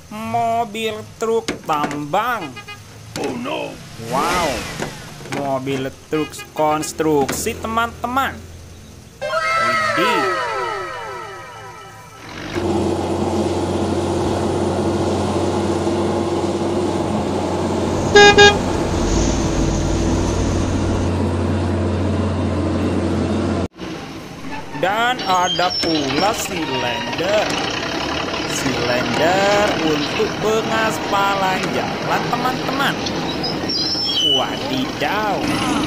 Mobil truk tambang. Oh no. Wow, mobil truk konstruksi teman-teman. Widih. Dan ada pula silinder untuk pengaspalan jalan teman-teman. Wadidaw.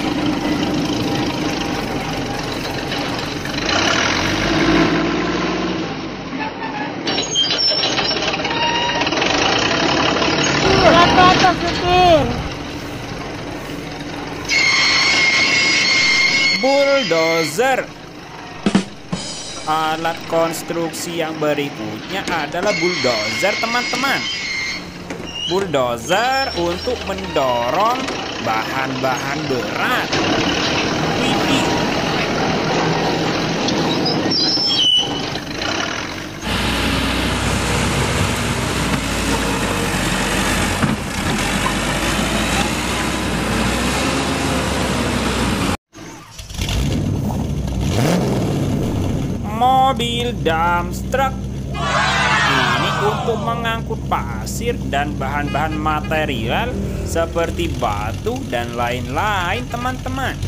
Atas setir. Bulldozer. Alat konstruksi yang berikutnya adalah bulldozer teman-teman. Bulldozer untuk mendorong bahan-bahan berat. Widih. Mobil dump truck. Ini untuk mengangkut pasir dan bahan-bahan material seperti batu dan lain-lain teman-teman.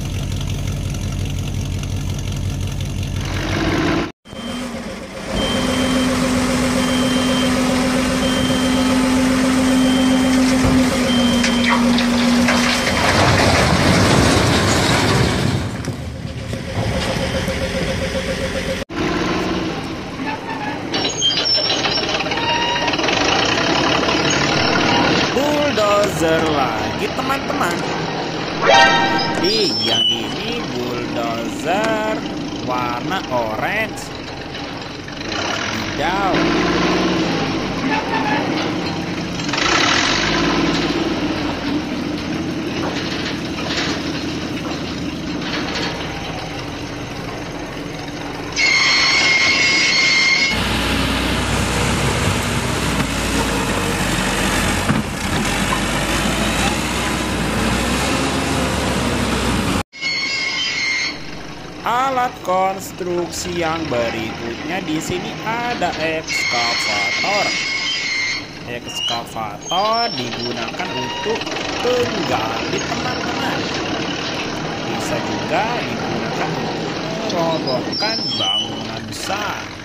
Bulldozer lagi teman-teman. Yang ini bulldozer warna orange. Wadidaw. Alat konstruksi yang berikutnya di sini ada ekskavator. Ekskavator digunakan untuk menggali teman-teman. Bisa juga digunakan untuk merobohkan bangunan besar.